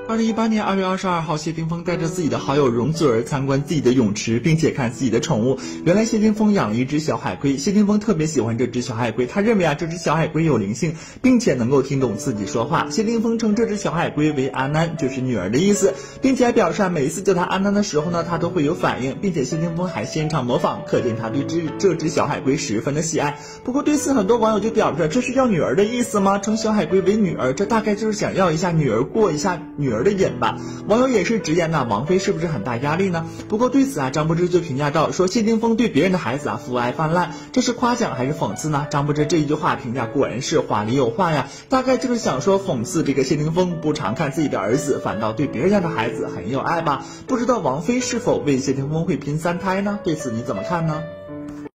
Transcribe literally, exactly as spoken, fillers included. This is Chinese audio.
二零一八年二月二十二号，谢霆锋带着自己的好友容祖儿参观自己的泳池，并且看自己的宠物。原来谢霆锋养了一只小海龟，谢霆锋特别喜欢这只小海龟，他认为啊这只小海龟有灵性，并且能够听懂自己说话。谢霆锋称这只小海龟为安安，就是女儿的意思，并且还表示啊每一次叫他安安的时候呢，他都会有反应，并且谢霆锋还现场模仿，可见他对这这只小海龟十分的喜爱。不过对此很多网友就表示，这是叫女儿的意思吗？称小海龟为女儿，这大概就是想要一下女儿过一下女儿的瘾吧。网友也是直言呐，王菲是不是很大压力呢？不过对此啊，张柏芝就评价到说，谢霆锋对别人的孩子啊父爱泛滥，这是夸奖还是讽刺呢？张柏芝这一句话评价果然是话里有话呀，大概就是想说讽刺这个谢霆锋不常看自己的儿子，反倒对别人家的孩子很有爱吧。不知道王菲是否为谢霆锋会拼三胎呢？对此你怎么看呢？